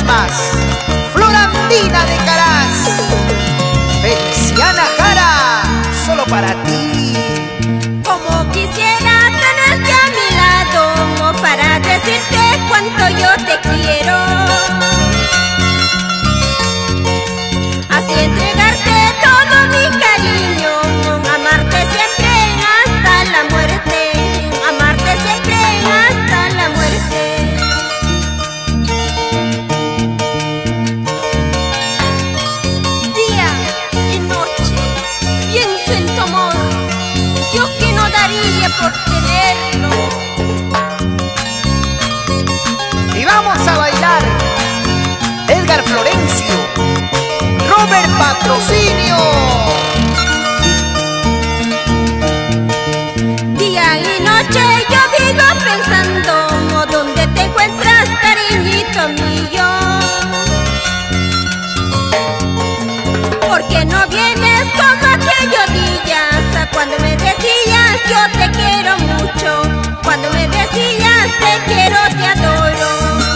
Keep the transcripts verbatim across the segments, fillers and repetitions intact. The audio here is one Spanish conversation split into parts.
más. Florandina de Caraz, Feliciana Jara, solo para ti. Como quisiera tenerte a mi lado para decirte cuánto yo te quiero, así entregarte todo mi cariño, amarte siempre hasta la muerte, amarte siempre hasta la muerte. Día y noche pienso en tu amor, yo que no daría por tenerlo. Y vamos a bailar Edgar Florencio, Robert Patrocinio. Día y noche yo vivo pensando dónde te encuentras, cariñito mío. Porque no vienes como aquellos días cuando me decías yo te quiero mucho, cuando me decías te quiero, te adoro.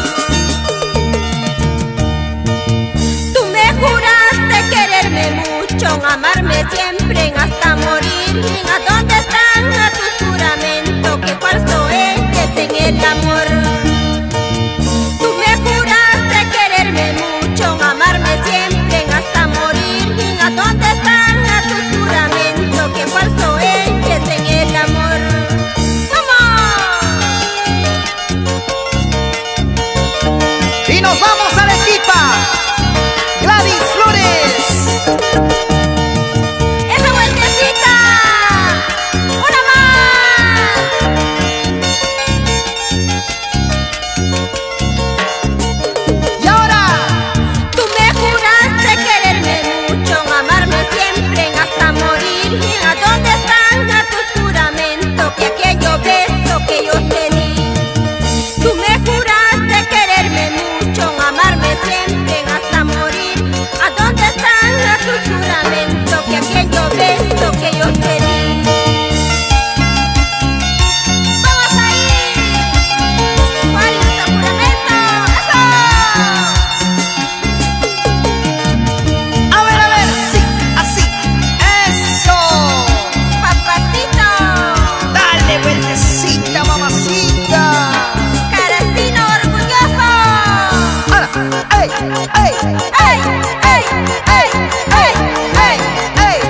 Tú me juraste quererme mucho, amarme siempre hasta morir. ¿A dónde están a tus juramentos? Que falso eres en el amor. Tú me juraste quererme mucho, amarme siempre hasta morir. ¿A dónde están a tus juramentos? Que falso eres en el amor. ¡Vamos! Y nos vamos a Arequipa, Gladys Flores. ¡Esa vueltecita! ¡Una más! Y ahora, Tú me juraste quererme mucho, amarme siempre hasta morir. ¿A dónde están a tus juramentos? Que aquello beso que yo te di. Tú me juraste quererme mucho, amarme siempre hasta morir. ¿A dónde están a tus juramentos? Que aquello beso que yo te di. ¡Vamos ahí! ¿Cuál es el juramento? ¡Eso! a ver, a ver, sí, así, eso. ¡Papacito! Dale vueltecita, mamacita. ¡Caracino orgulloso! Ahora, ey, ey, ¡Ey! ¡Ey! ¡Ey! ¡Ey! ey, ey.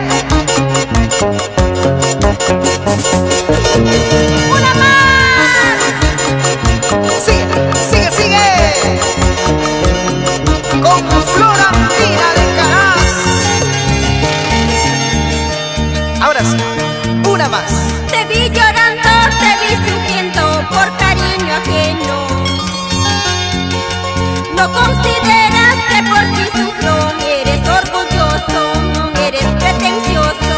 ¡Una más! Sigue, sigue, sigue. Con Florandina de Caraz. Ahora sí, una más. Te vi llorando, te vi sufriendo por cariño ajeno. No consideras que por ti sufro, eres orgulloso, eres pretencioso.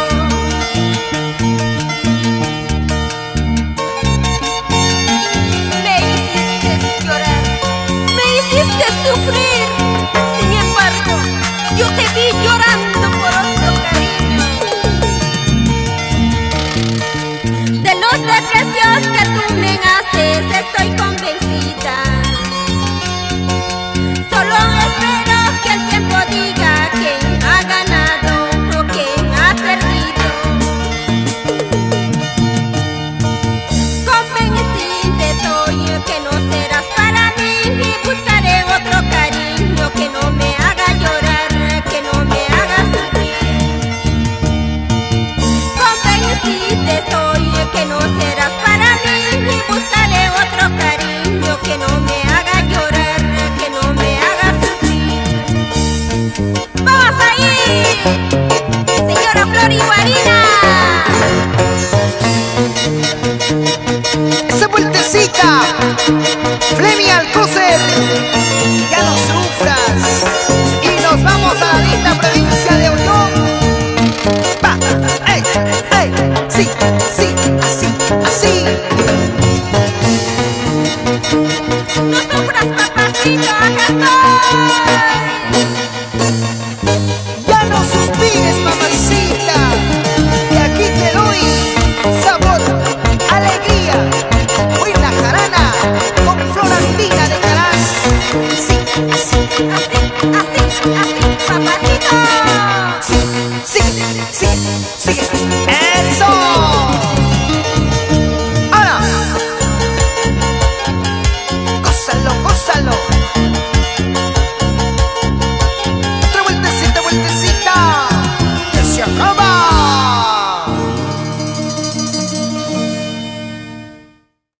Me hiciste llorar, me hiciste sufrir. Sin embargo, yo te vi llorando por otro cariño. De los desprecios que tú me haces estoy convencida. Solo espero que el tiempo diga quién ha ganado o quién ha perdido. Convencida estoy que no serás para mí y buscaré otro cariño que no me haga llorar, que no me haga sufrir. Convencida estoy que no serás para mí y buscaré otro cariño que no me haga llorar, que no me haga sufrir. ¡Vamos ahí! Señora Flor Iguarina. Esa vueltecita, Flemi Alcócer. Ya no sufras. Y nos vamos a la linda provincia de Ollón. Va, ey, ey, sí, sí, así, así. No sufras, papacito, acá estoy. Ya no suspires, mamacita. Y aquí te doy sabor, alegría. Hoy la jarana con Florandina de Caraz. Sigue.